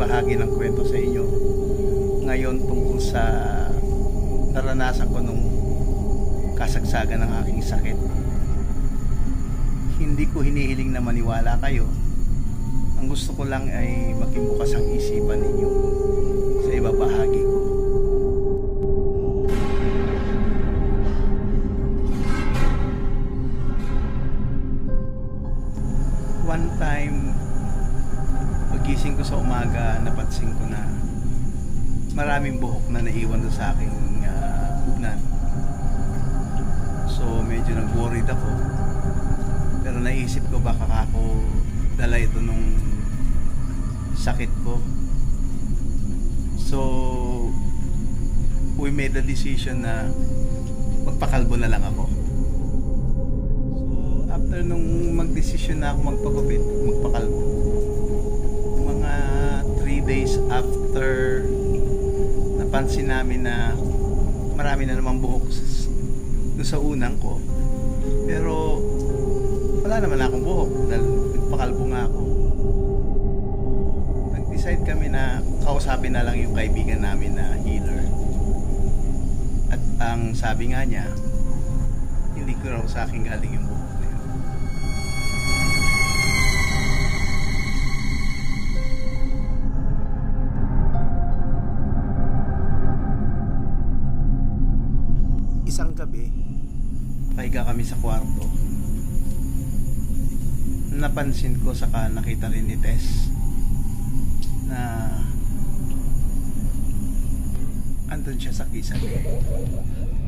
magbahagi ng kwento sa inyo ngayon tungkol sa naranasan ko nung kasagsagan ng aking sakit. Hindi ko hinihiling na maniwala kayo. Ang gusto ko lang ay maging bukas ang isipan ninyo sa ibabahagi ko. One time, pagising ko sa umaga, napansin ko na maraming buhok na naiwan doon sa aking bugnan. So medyo nag-worried ako, pero naisip ko baka ako dala ito nung sakit ko. So we made the decision na magpakalbo na lang ako. After nung magdesisyon na ako magpagupit, magpakalbo, mga 3 days after, napansin namin na marami na namang buhok doon sa unang ko, pero wala naman akong buhok dahil nagpakalbo nga ako. Nag-decide kami na kausapin na lang yung kaibigan namin na healer, at ang sabi nga niya, hindi ko raw sa akin galing yung buhok. Isang gabi, pahiga kami sa kwarto, napansin ko, saka nakita rin ni Tess na andun siya sa kisame.